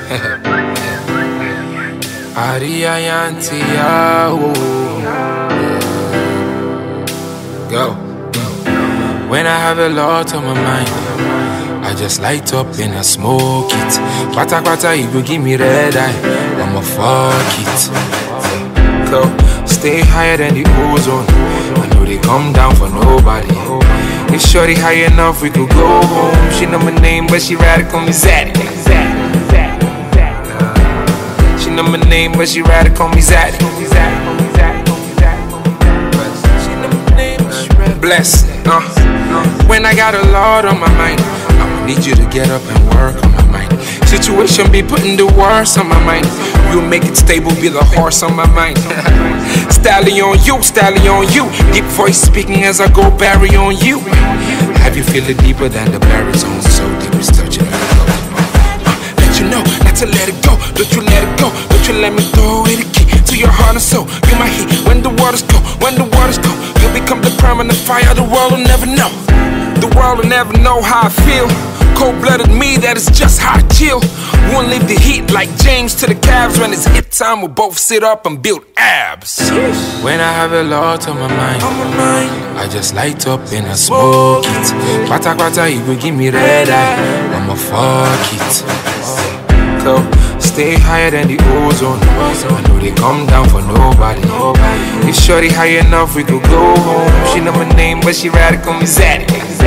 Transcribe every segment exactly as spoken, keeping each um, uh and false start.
Go. When I have a lot on my mind, I just light up and I smoke it. Quata quata, you go give me red eye, I'ma fuck it. Go. Stay higher than the ozone. I know they come down for nobody. If shorty high enough, we could go home. She know my name, but she rather call me Zaddy. She know my name, but she rather call me Zaddy. Bless, uh. When I got a lot on my mind, I'ma need you to get up and work on my mind. Situation be putting the worst on my mind. You make it stable, be the horse on my mind. Styling on you, styling on you. Deep voice speaking as I go Barry on you. Have you feel it deeper than the baritone? So deep it's touching me. Uh, let you know, not to let it go. Don't you let it go. Don't you let me throw it a key to your heart and soul. You my heat when the waters go, when the waters go. You become the permanent fire. The world will never know. The world will never know how I feel. Cold-blooded me, that is just how I chill. Won't leave the heat like James to the Cavs. When it's hit time, we'll both sit up and build abs. When I have a lot on my mind, on my mind, I just light up and I smoke it. Quata quata, you go give me red eye, I'ma fuck it. Go. Stay higher than the ozone. I know they come down for nobody. If shorty high enough, we could go home. She know my name, but she rather call me Zaddy.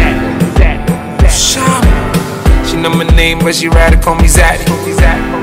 She know my name, but she rather call me Zaddy. She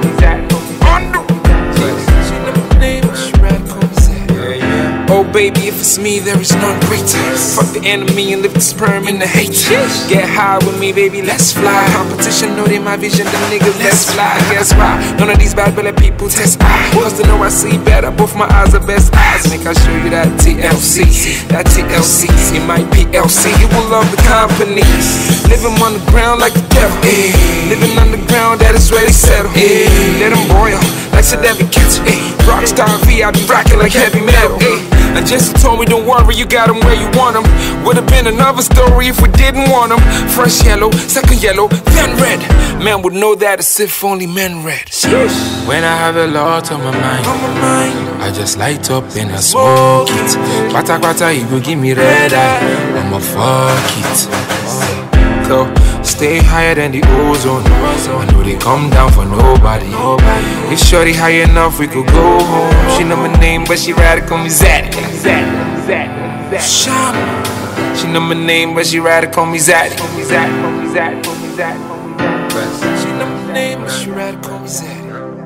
know my name, but she rather call me Zaddy. Oh baby, if it's me, there is none greater. Fuck the enemy and lift the sperm in the hate. Get high with me, baby, let's fly. Competition know they my vision, them niggas, let's fly. Guess why? None of these bad belly people test eye. Cause they know I see better, both my eyes are best eyes. Make I show you that T L C. That T L C, in my P L C. You will love the company. Living on the ground like the devil. Ay. Living on the ground, that is where they settle. Ay. Let them boil, like said every catch. Rockstar V, I be rocking like heavy metal. Ay. And Jesse told me, don't worry, you got them where you want them. Would've been another story if we didn't want them. First yellow, second yellow, then red. Man would know that as if only men read. When I have a lot on my mind, on my mind, I just light up and I smoke it. Quata quata, you go give me red eye, I'ma fuck it. Go. Stay higher than the ozone. I know they come down for nobody. If shorty high enough, we could go home. She know my name, but she rather call me Zaddy. She know my name, but she rather call me Zaddy. She know my name, but she rather call me Zaddy.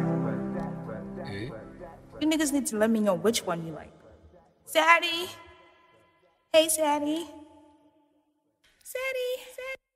You niggas need to let me know which one you like. Zaddy. Hey, Zaddy. Zaddy. Zaddy.